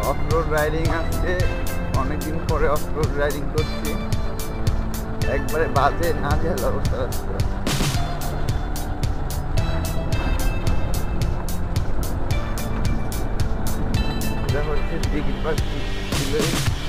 Of road riding আসছে, অনেকদিন পরে অফ রোড রাইডিং করছি। একবারে বাজে না যায় অবস্থা রাস্তা। এটা হচ্ছে দিঘির পাখি।